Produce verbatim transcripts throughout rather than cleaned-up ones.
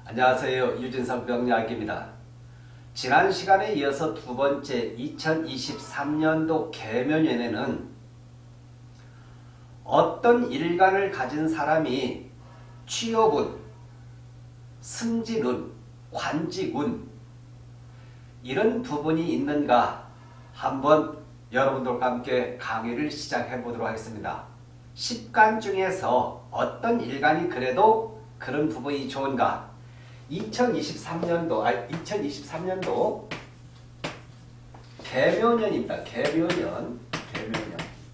안녕하세요. 유진석 명리학입니다. 지난 시간에 이어서 두 번째 이천이십삼 년도 개묘년에는 어떤 일간을 가진 사람이 취업운, 승진운, 관직운 이런 부분이 있는가 한번 여러분들과 함께 강의를 시작해 보도록 하겠습니다. 십 간 중에서 어떤 일간이 그래도 그런 부분이 좋은가? 이천이십삼 년도, 아, 이천이십삼 년도 개묘년입니다. 개묘년, 개묘년.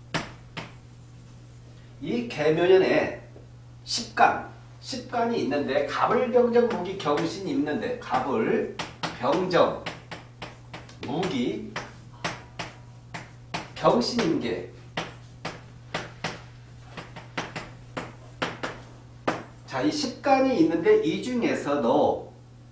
이 개묘년에 십 간, 십 간이 있는데 갑을, 병정, 무기, 경신이 있는데 갑을, 병정, 무기, 경신임계. 자, 이 십 간이 있는데 이 중에서도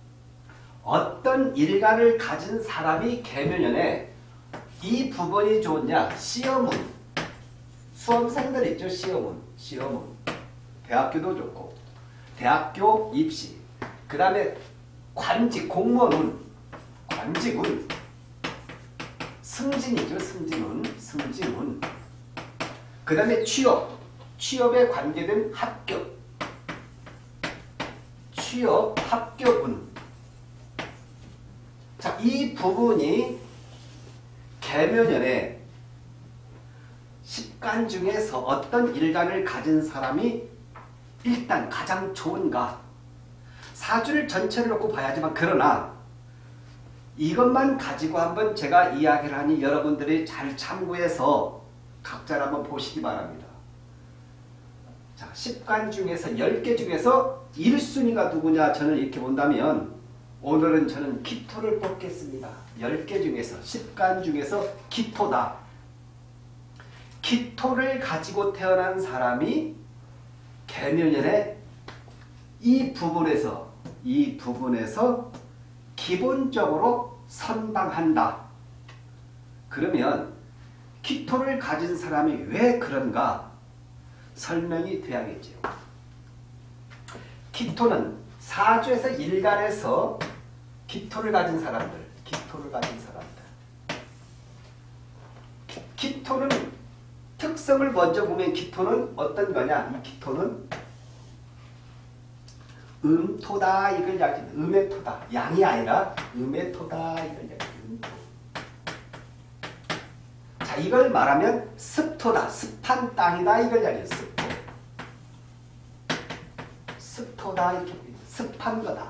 어떤 일간을 가진 사람이 개묘년에 이 부분이 좋냐? 시험운. 수험생들 있죠? 시험운. 시험운. 대학교도 좋고. 대학교 입시. 그 다음에 관직, 공무원운. 관직운. 승진이죠. 승진운. 승진운. 그 다음에 취업. 취업에 관계된 합격. 취업, 합격운. 자, 이 부분이 개묘년에 십 간 중에서 어떤 일간을 가진 사람이 일단 가장 좋은가? 사주를 전체를 놓고 봐야지만, 그러나 이것만 가지고 한번 제가 이야기를 하니 여러분들이 잘 참고해서 각자를 한번 보시기 바랍니다. 자, 십 간 중에서 열 개 중에서 일 순위가 누구냐 저는 이렇게 본다면 오늘은 저는 기토를 뽑겠습니다. 열 개 중에서 십 간 중에서 기토다. 기토를 가지고 태어난 사람이 개묘년에 이 부분에서 이 부분에서 기본적으로 선방한다. 그러면 기토를 가진 사람이 왜 그런가 설명이 돼야겠죠. 기토는 사주에서 일간에서 기토를 가진 사람들, 기토를 가진 사람들. 기, 기토는 특성을 먼저 보면 기토는 어떤 거냐? 이 기토는 음토다 이걸 이야기합니다. 음의 토다. 양이 아니라 음의 토다 이걸 이야기합니다. 음토. 자, 이걸 말하면 습토다. 습한 땅이다 이걸 이야기해요. 습토. 습토다 이렇게 봅니다. 습한 거다.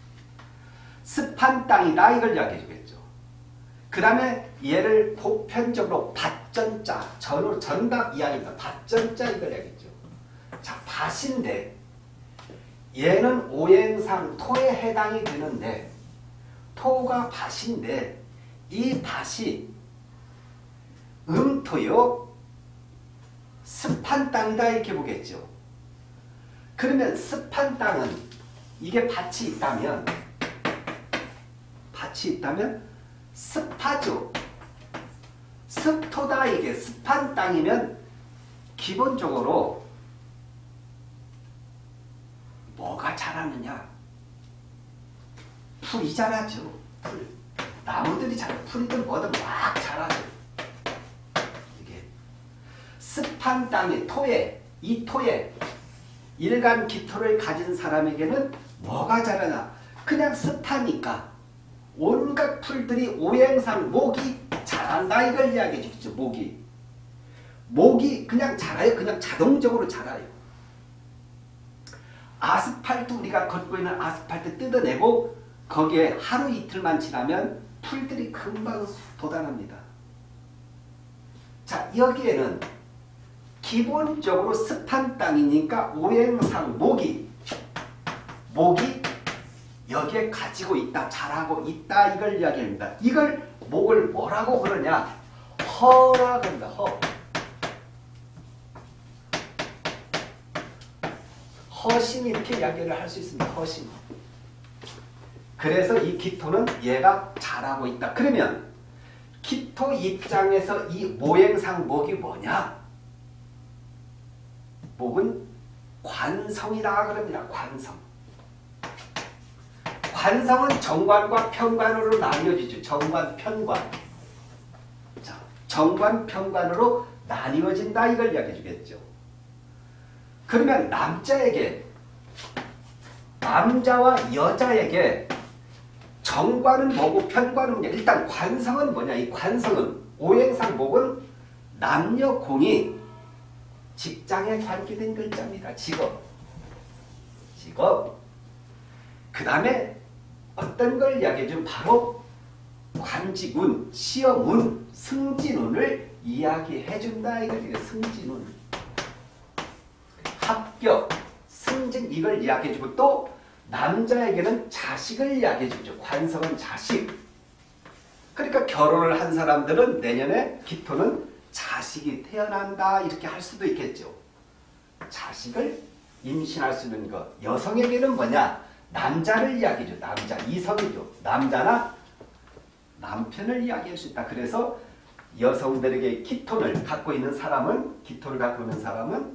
습한 땅이다 이걸 이야기해 주겠죠. 그 다음에 얘를 보편적으로 밭전자, 전으로 전각 이야기입니다. 밭전자 이걸 이야기했죠. 자, 밭인데 얘는 오행상 토에 해당이 되는데 토가 밭인데 이 밭이 음토요 습한 땅이다 이렇게 보겠죠. 그러면 습한 땅은 이게 밭이 있다면 밭이 있다면 습하죠. 습토다 이게 습한 땅이면 기본적으로 뭐가 자라느냐? 풀이 자라죠. 풀. 나무들이 자라. 풀이든 뭐든 막 자라죠. 이게 습한 땅에 토에 이 토에 일간 기토를 가진 사람에게는 뭐가 자라나? 그냥 습하니까 온갖 풀들이 오행상 목이 자란다 이걸 이야기해 주겠죠. 목이. 목이 그냥 자라요. 그냥 자동적으로 자라요. 아스팔트 우리가 걷고 있는 아스팔트 뜯어내고 거기에 하루 이틀만 지나면 풀들이 금방 돋아납니다. 자, 여기에는 기본적으로 습한 땅이니까 오행상 목이 목이 여기에 가지고 있다, 자라고 있다 이걸 이야기합니다. 이걸 목을 뭐라고 그러냐? 허라 그런다. 허. 허심 이렇게 이야기를 할 수 있습니다. 허심. 그래서 이 기토는 얘가 자라고 있다. 그러면 기토 입장에서 이 모행상 목이 뭐냐? 목은 관성이라 그럽니다. 관성. 관성은 정관과 편관으로 나뉘어지죠. 정관, 편관. 자, 정관, 편관으로 나뉘어진다 이걸 이야기해 주겠죠. 그러면 남자에게 남자와 여자에게 정관은 뭐고 편관은 뭐냐. 일단 관성은 뭐냐. 이 관성은 오행상목은 남녀 공이 직장에 관계된 글자입니다. 직업. 직업. 그 다음에 어떤 걸 이야기해 주면 바로 관직운, 시험운, 승진운을 이야기해 준다. 이거예요. 승진운. 합격, 승진 이걸 이야기해 주고 또 남자에게는 자식을 이야기해 주죠. 관성은 자식. 그러니까 결혼을 한 사람들은 내년에 기토는 자식이 태어난다 이렇게 할 수도 있겠죠. 자식을 임신할 수 있는 것. 여성에게는 뭐냐? 남자를 이야기해줘. 남자, 이성이죠. 남자나 남편을 이야기할 수 있다. 그래서 여성들에게 기토를 갖고 있는 사람은 기토를 갖고 있는 사람은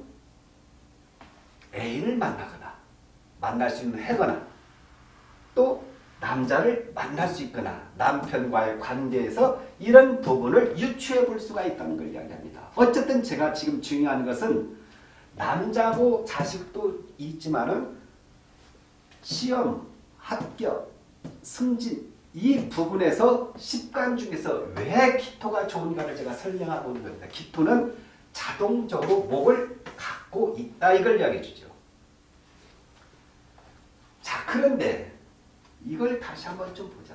애인을 만나거나 만날 수 있는 해거나 또 남자를 만날 수 있거나 남편과의 관계에서 이런 부분을 유추해 볼 수가 있다는 걸 이야기합니다. 어쨌든 제가 지금 중요한 것은 남자고 자식도 있지만은 시험, 합격, 승진 이 부분에서 십관 중에서 왜 기토가 좋은가를 제가 설명하고 있는 겁니다. 기토는 자동적으로 목을 갖고 있다 이걸 이야기해 주죠. 자, 그런데 이걸 다시 한번 좀 보자.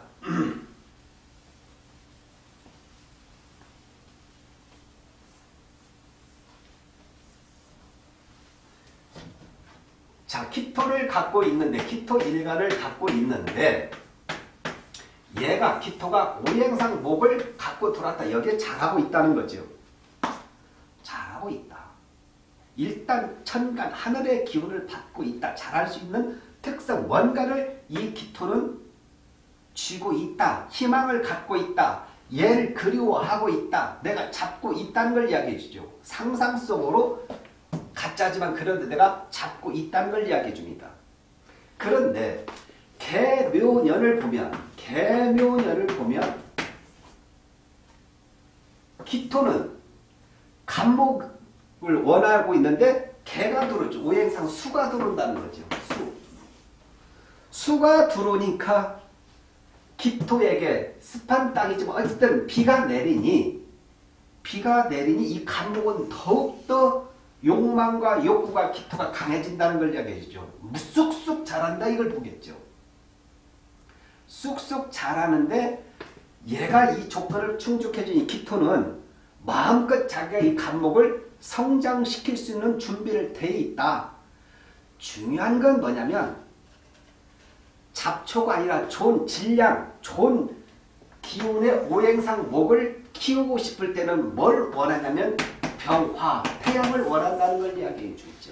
자, 기토를 갖고 있는데 기토 일간을 갖고 있는데 얘가 기토가 오행상 목을 갖고 들어왔다. 여기에 잘하고 있다는 거죠. 잘하고 있다. 일단 천간 하늘의 기운을 받고 있다. 잘할 수 있는 특성 뭔가를 이 기토는 쥐고 있다. 희망을 갖고 있다. 얘를 그리워하고 있다. 내가 잡고 있다는 걸 이야기해 주죠. 상상 속으로 가짜지만 그런데 내가 잡고 있다는 걸 이야기해 줍니다. 그런데 개묘년을 보면 개묘년을 보면 기토는 간목을 원하고 있는데 개가 들어오죠. 오행상 수가 들어온다는 거죠. 수. 수가 들어오니까 기토에게 습한 땅이지만 어쨌든 비가 내리니 비가 내리니 이 간목은 더욱더 욕망과 욕구가 기토가 강해진다는 걸 이야기해 주죠. 쑥쑥 자란다 이걸 보겠죠. 쑥쑥 자라는데 얘가 이 조건을 충족해준 이 기토는 마음껏 자기가 이 간목을 성장시킬 수 있는 준비를 돼 있다. 중요한 건 뭐냐면 잡초가 아니라 좋은 질량, 좋은 기운의 오행상 목을 키우고 싶을 때는 뭘 원하냐면 병화, 태양을 원한다는 걸 이야기해 주죠.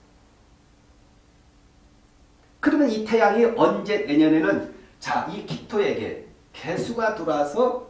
그러면 이 태양이 언제 내년에는 자, 이 기토에게 개수가 들어와서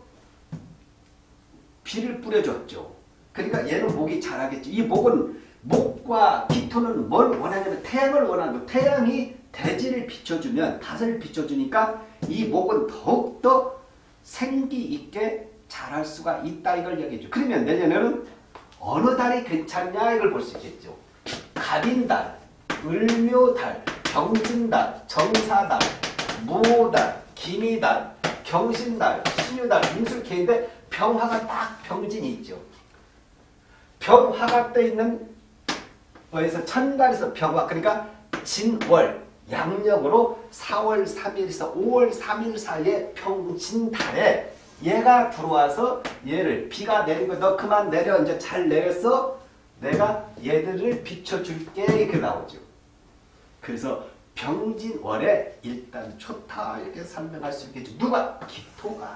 비를 뿌려줬죠. 그러니까 얘는 목이 자라겠죠. 이 목은 목과 기토는 뭘 원하냐면 태양을 원하는 거. 태양이 대지를 비춰주면 닷을 비춰주니까 이 목은 더욱더 생기 있게 자랄 수가 있다 이걸 얘기해줘. 그러면 내년에는 어느 달이 괜찮냐 이걸 볼 수 있겠죠. 갑인달, 을묘달, 병진달, 정사달, 무오달, 기미달, 경신달, 신유달, 임술개인데 병화가 딱 병진이 있죠. 병화가 떠 있는 거에서 천간에서 병화 그러니까 진월 양력으로 사월 삼일에서 오월 삼일 사이에 병진달에 얘가 들어와서 얘를 비가 내린 거 너 그만 내려 이제 잘 내렸어 내가 얘들을 비춰줄게 이렇게 나오죠. 그래서 병진월에 일단 좋다 이렇게 설명할 수 있겠죠. 누가? 기토가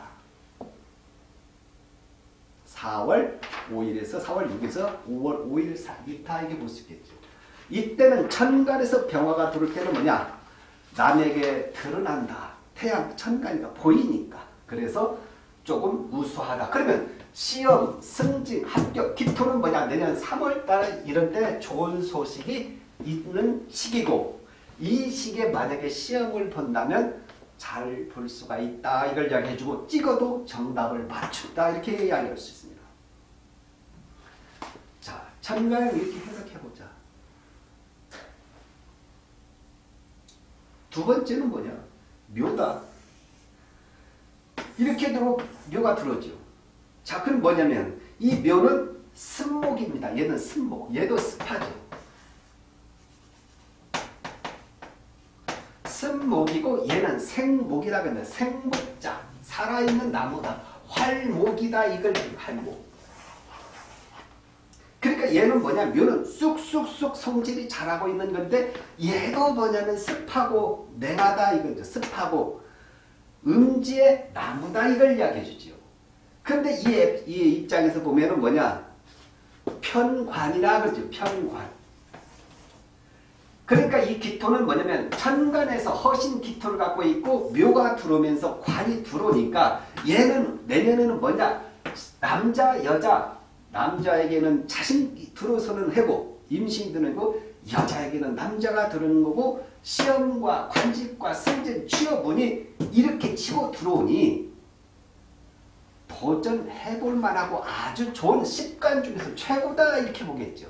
사월 오일에서 사월 육일에서 오월 오일 사이다 이게 볼 수 있겠죠. 이때는 천간에서 병화가 들어올 때는 뭐냐? 남에게 드러난다. 태양 천간이가 보이니까. 그래서 조금 우수하다. 그러면 시험, 승진, 합격, 기토는 뭐냐? 내년 삼월달 이런 때 좋은 소식이 있는 시기고 이 시기에 만약에 시험을 본다면 잘 볼 수가 있다. 이걸 이야기해주고 찍어도 정답을 맞춘다. 이렇게 이야기할 수 있습니다. 자, 천간을 이렇게 해석해보자. 두 번째는 뭐냐? 묘다. 이렇게 들어 묘가 들어오죠. 자, 그럼 뭐냐면 이 묘는 습목입니다. 얘는 습목. 얘도 습하죠. 습목이고 얘는 생목이다. 근데 생목자. 살아있는 나무다. 활목이다. 이걸 활목. 그러니까 얘는 뭐냐? 묘는 쑥쑥쑥 성질이 자라고 있는 건데 얘도 뭐냐면 습하고 냉하다. 이거죠. 습하고 음지의 나무다. 이걸 이야기해 주지요. 그런데 이, 이 입장에서 보면은 뭐냐? 편관이라 그러죠. 편관. 그러니까 이 기토는 뭐냐면 천간에서 허신 기토를 갖고 있고 묘가 들어오면서 관이 들어오니까 얘는 내년에는 뭐냐? 남자, 여자, 남자에게는 자신이 들어서는 해고 임신이 드는 거고 여자에게는 남자가 들어오는 거고 시험과 관직과 승진, 취업운이 이렇게 치고 들어오니 도전해볼 만하고 아주 좋은 습관 중에서 최고다 이렇게 보겠죠.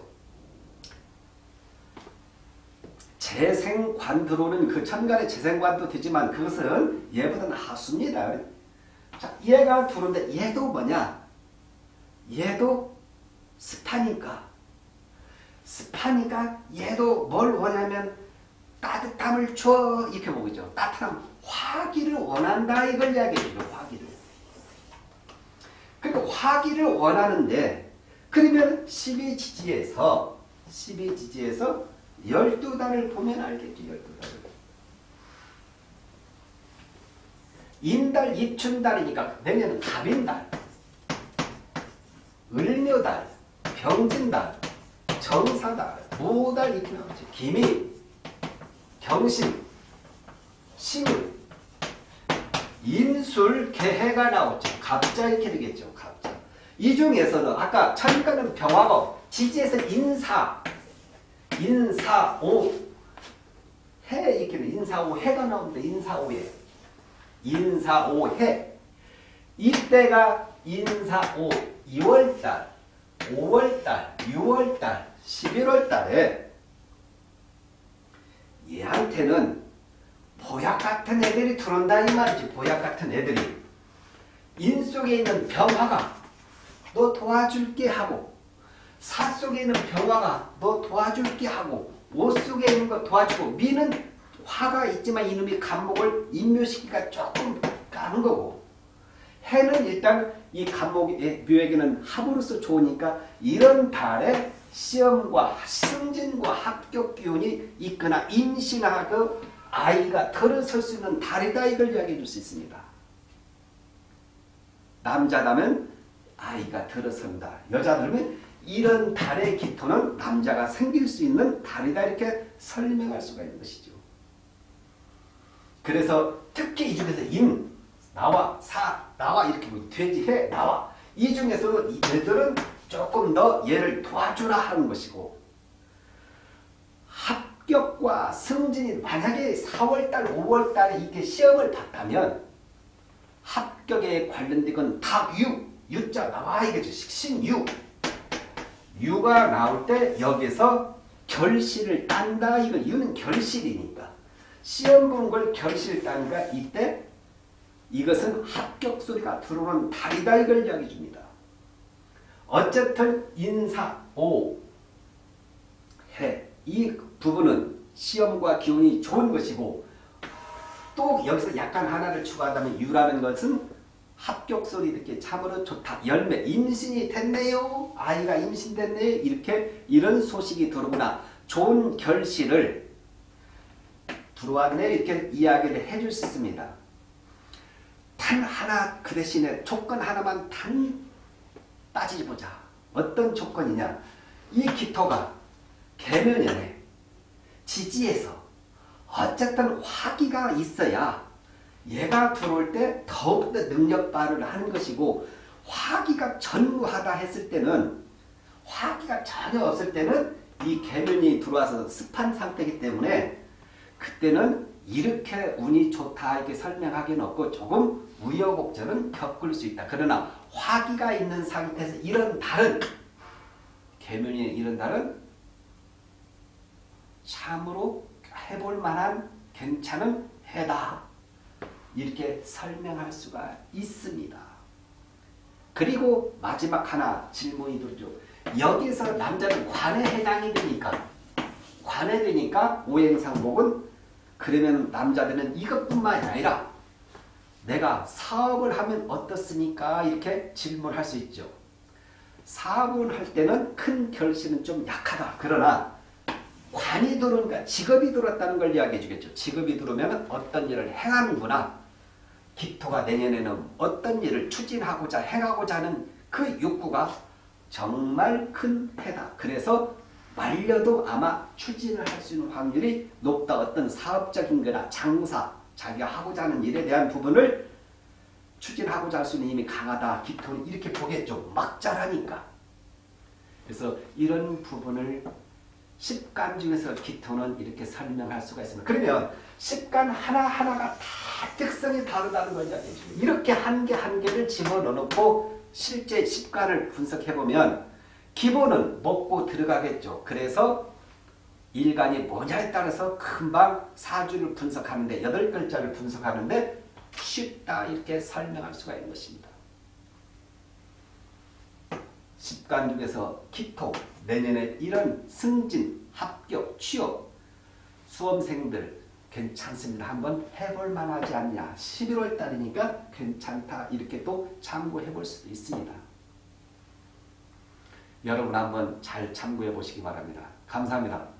재생관 들어오는 그 천간의 재생관도 되지만 그것은 얘보다는 하수입니다. 자, 얘가 들어오는데 얘도 뭐냐? 얘도 습하니까 습하니까 얘도 뭘 원하면 따뜻함을 줘 이렇게 보겠죠. 따뜻함, 화기를 원한다 이걸 이야기해요. 화기를. 그러니까 화기를 원하는데 그러면 십이지지에서 십이지지에서 열두 달을 보면 알겠죠. 열두 달을. 인달, 입춘달이니까 내년은 갑인달, 을묘달, 병진달, 정사달, 무달 이렇게 나오죠. 기미, 경신, 신을, 인술, 개해가 나오죠. 갑자 이렇게 되겠죠. 갑자. 이 중에서는 아까 천간은 병화고 지지에서 인사, 인사오, 해 이렇게 돼. 인사오 해가 나오는데 인사오해, 인사오해. 이때가 인사오 이월달, 오월달, 유월달, 십일월달에 얘한테는 보약 같은 애들이 들어온다 이 말이지. 보약 같은 애들이 인 속에 있는 병화가 너 도와줄게 하고 사 속에 있는 병화가 너 도와줄게 하고 오 속에 있는 거 도와주고 미는 화가 있지만 이놈이 간목을 인묘시키기가 조금 까는 거고 해는 일단 이 간목의 묘에게는 합으로서 좋으니까 이런 달에 시험과 승진과 합격 기운이 있거나 임신하고 아이가 들어설 수 있는 달이다 이걸 이야기해 줄 수 있습니다. 남자라면 아이가 들어선다. 여자들은 이런 달의 기토는 남자가 생길 수 있는 달이다 이렇게 설명할 수가 있는 것이죠. 그래서 특히 이 중에서 인, 나와, 사, 나와 이렇게 보면 돼지, 해, 나와 이 중에서 얘들은 조금 더 얘를 도와주라 하는 것이고 합격과 승진이 만약에 사월달, 오월달에 이렇게 시험을 봤다면 합격에 관련된 건 다 유, 유자 나와 이거죠. 식신유. 유가 나올 때 여기서 결실을 딴다. 이거 유는 결실이니까. 시험 보는 걸 결실 딴가 이때 이것은 합격 소리가 들어오는 달이다. 이걸 이야기해 줍니다. 어쨌든 인사, 오, 해. 이 부분은 시험과 기운이 좋은 것이고 또 여기서 약간 하나를 추가한다면 유라는 것은 합격 소리 듣기 참으로 좋다. 열매, 임신이 됐네요. 아이가 임신됐네요. 이렇게 이런 소식이 들어오거나 좋은 결실을 들어왔네. 이렇게 이야기를 해줄 수 있습니다. 단 하나 그 대신에 조건 하나만 단 따지보자. 어떤 조건이냐. 이 기토가 계면연에 지지에서 어쨌든 화기가 있어야 얘가 들어올 때 더욱더 능력 발휘를 하는 것이고 화기가 전무하다 했을 때는 화기가 전혀 없을 때는 이 계면이 들어와서 습한 상태이기 때문에 그때는 이렇게 운이 좋다 이렇게 설명하기는 없고 조금 우여곡절은 겪을 수 있다. 그러나 화기가 있는 상태에서 이런 달은 계면이 이런 달은 참으로 해볼 만한 괜찮은 해다. 이렇게 설명할 수가 있습니다. 그리고 마지막 하나 질문이 들죠. 여기서 남자는 관에 해당이 되니까 관에 되니까 오행상목은 그러면 남자들은 이것뿐만이 아니라 내가 사업을 하면 어떻습니까? 이렇게 질문할 수 있죠. 사업을 할 때는 큰 결실은 좀 약하다. 그러나 관이 들어오니까 직업이 들어왔다는 걸 이야기해 주겠죠. 직업이 들어오면 어떤 일을 행하는구나. 기토가 내년에는 어떤 일을 추진하고자 행하고자 하는 그 욕구가 정말 큰 해다. 그래서 말려도 아마 추진을 할 수 있는 확률이 높다. 어떤 사업적인 거나 장사, 자기가 하고자 하는 일에 대한 부분을 추진하고자 할 수 있는 힘이 강하다. 기토는 이렇게 보겠죠. 막 자라니까. 그래서 이런 부분을 십간 중에서 기토는 이렇게 설명할 수가 있습니다. 그러면 십간 하나하나가 다 특성이 다르다는 걸 이야기해줍니다. 이렇게 한 개 한 개를 집어넣고 실제 십간을 분석해보면 기본은 먹고 들어가겠죠. 그래서 일간이 뭐냐에 따라서 금방 사주를 분석하는데 여덟 글자를 분석하는데 쉽다 이렇게 설명할 수가 있는 것입니다. 십간 중에서 기토, 내년에 이런 승진, 합격, 취업, 수험생들 괜찮습니다. 한번 해볼 만하지 않냐. 십일월 달이니까 괜찮다. 이렇게 또 참고해 볼 수도 있습니다. 여러분 한번 잘 참고해 보시기 바랍니다. 감사합니다.